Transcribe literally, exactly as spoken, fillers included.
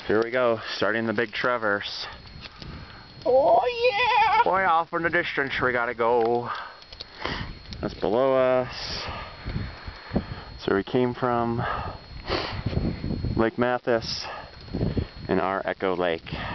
Here we go, starting the big traverse. Oh yeah! Way off in the distance we gotta go. That's below us. So we came from Lake Matthes and our Echo Lake.